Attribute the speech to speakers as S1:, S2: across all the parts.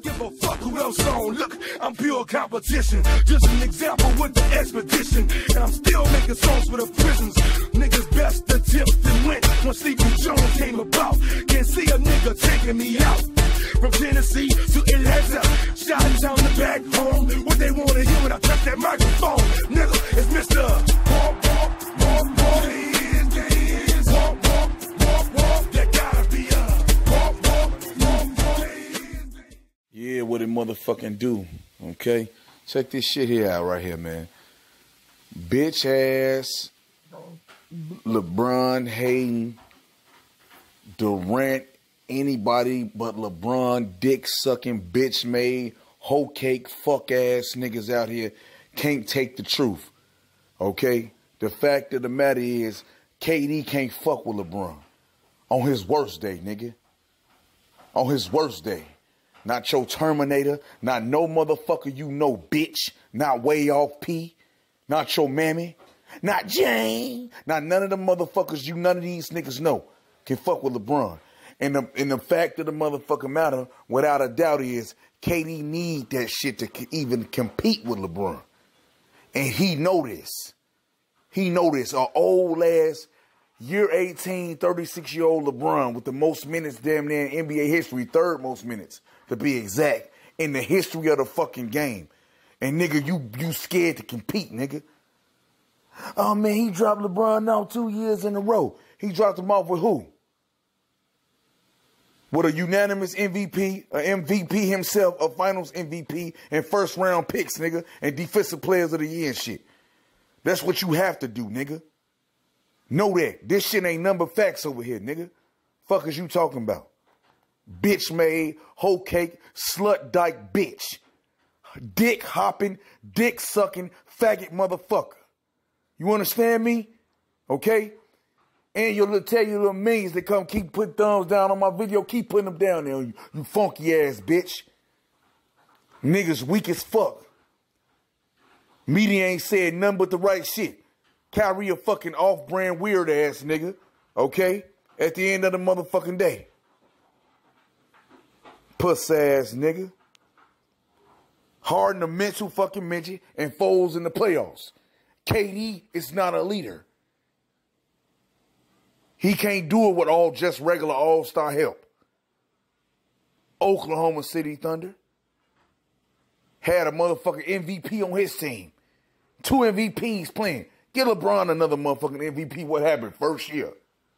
S1: don't give a fuck who else on. Look, I'm pure competition. Just an example with the expedition. And I'm still making songs for the prisons. Niggas best attempts and went when Sleepy Jones came about. Can't see a nigga taking me out. From Tennessee to Atlanta, shot down the back home. What they wanna hear when I touch that microphone, nigga, it's Mr. Walk, walk, walk, walk. Walk, walk, walk, walk. There gotta be a walk, walk, walk, walk.
S2: Yeah, what it motherfucking do, okay? Check this shit here out right here, man. Bitch ass LeBron hating Durant, anybody but LeBron dick sucking bitch made hoe cake fuck ass niggas out here can't take the truth. Okay? The fact of the matter is KD can't fuck with LeBron. On his worst day, nigga. On his worst day. Not your Terminator, not no motherfucker you know, bitch. Not Way Off P. Not your mammy. Not Jane. Not none of the motherfuckers you none of these niggas know can fuck with LeBron. And the fact of the motherfucking matter, without a doubt, is KD need that shit to even compete with LeBron. And he know this. He know this. An old ass, year 18, 36-year-old LeBron with the most minutes damn near in NBA history, third most minutes to be exact, in the history of the fucking game. And nigga, you scared to compete, nigga. Oh man, he dropped LeBron now 2 years in a row. He dropped him off with who? With a unanimous MVP, an MVP himself, a finals MVP, and first round picks, nigga, and defensive players of the year and shit. That's what you have to do, nigga. Know that. This shit ain't number facts over here, nigga. Fuck is you talking about? Bitch made, hoe cake, slut dyke bitch. Dick hopping, dick sucking, faggot motherfucker. You understand me? Okay? And you'll tell you little millions that come keep putting thumbs down on my video, keep putting them down there, you funky ass bitch. Niggas weak as fuck. Media ain't said nothing but the right shit. Kyrie a fucking off-brand weird ass nigga, okay? At the end of the motherfucking day. Puss ass nigga. Harden the mental fucking midget and Foles in the playoffs. KD is not a leader. He can't do it with all just regular all-star help. Oklahoma City Thunder had a motherfucking MVP on his team. 2 MVPs playing. Get LeBron another motherfucking MVP. What happened first year?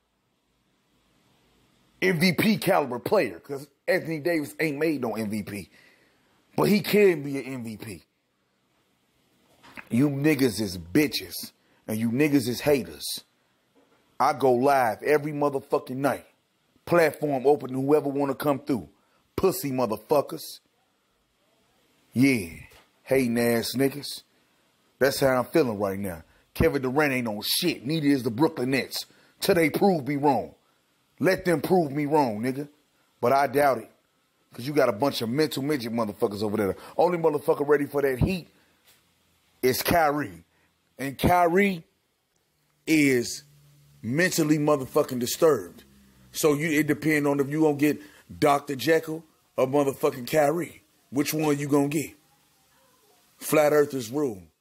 S2: MVP caliber player, because Anthony Davis ain't made no MVP. But he can be an MVP. You niggas is bitches, and you niggas is haters. I go live every motherfucking night. Platform open to whoever want to come through. Pussy motherfuckers. Yeah, hating ass niggas. That's how I'm feeling right now. Kevin Durant ain't on shit. Neither is the Brooklyn Nets. Till they prove me wrong. Let them prove me wrong, nigga. But I doubt it. Because you got a bunch of mental midget motherfuckers over there. The only motherfucker ready for that heat is Kyrie. And Kyrie is mentally motherfucking disturbed. So it depends on if you gonna get Dr. Jekyll or motherfucking Kyrie. Which one you gonna get? Flat Earthers rule.